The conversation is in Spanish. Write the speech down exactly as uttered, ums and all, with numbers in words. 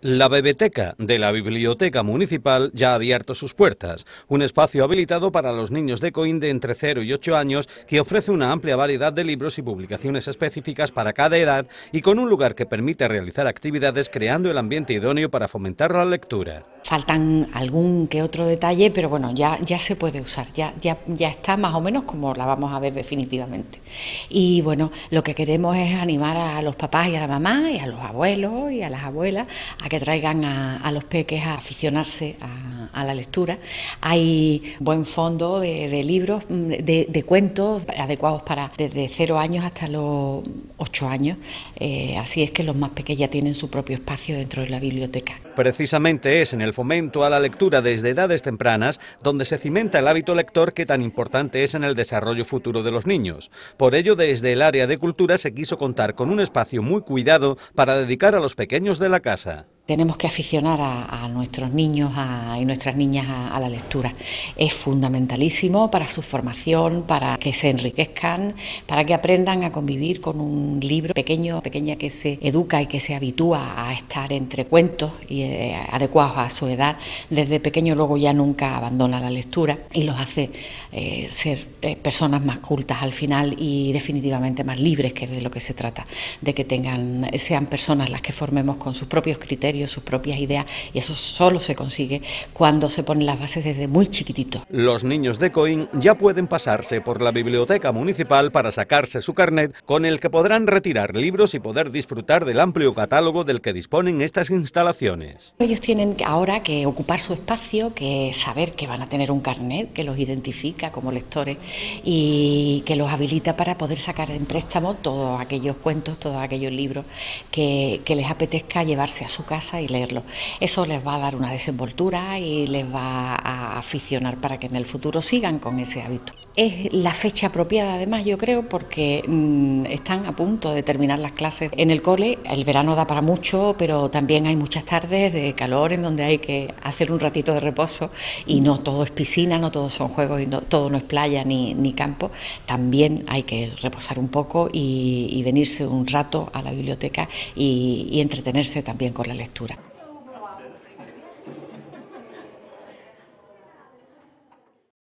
La Bebeteca de la Biblioteca Municipal ya ha abierto sus puertas, un espacio habilitado para los niños de Coín de entre cero y ocho años que ofrece una amplia variedad de libros y publicaciones específicas para cada edad y con un lugar que permite realizar actividades creando el ambiente idóneo para fomentar la lectura. Faltan algún que otro detalle, pero bueno, ya, ya se puede usar, ya, ya, ya está más o menos como la vamos a ver definitivamente. Y bueno, lo que queremos es animar a los papás y a la mamá y a los abuelos y a las abuelas a que traigan a, a los peques a aficionarse a, a la lectura. Hay buen fondo de, de libros, de, de cuentos adecuados para desde cero años hasta los ocho años, eh, así es que los más pequeños ya tienen su propio espacio dentro de la biblioteca. Precisamente es en el fomento a la lectura desde edades tempranas donde se cimenta el hábito lector que tan importante es en el desarrollo futuro de los niños. Por ello, desde el área de cultura se quiso contar con un espacio muy cuidado para dedicar a los pequeños de la casa. Tenemos que aficionar a, a nuestros niños a, y nuestras niñas a, a la lectura. Es fundamentalísimo para su formación, para que se enriquezcan, para que aprendan a convivir con un libro pequeño, pequeña que se educa y que se habitúa a estar entre cuentos y eh, adecuados a su edad. Desde pequeño luego ya nunca abandona la lectura y los hace eh, ser eh, personas más cultas al final y definitivamente más libres, que es de lo que se trata, de que tengan, sean personas las que formemos con sus propios criterios, sus propias ideas, y eso solo se consigue cuando se ponen las bases desde muy chiquititos. Los niños de Coín ya pueden pasarse por la biblioteca municipal para sacarse su carnet con el que podrán retirar libros y poder disfrutar del amplio catálogo del que disponen estas instalaciones. Ellos tienen ahora que ocupar su espacio, que saber que van a tener un carnet que los identifica como lectores y que los habilita para poder sacar en préstamo todos aquellos cuentos, todos aquellos libros que, que les apetezca llevarse a su casa y leerlo. Eso les va a dar una desenvoltura y les va a aficionar para que en el futuro sigan con ese hábito. Es la fecha apropiada además, yo creo, porque mmm, están a punto de terminar las clases en el cole. El verano da para mucho, pero también hay muchas tardes de calor en donde hay que hacer un ratito de reposo y no todo es piscina, no todos son juegos y no, todo no es playa ni, ni campo. También hay que reposar un poco y, y venirse un rato a la biblioteca y, y entretenerse también con la lectura.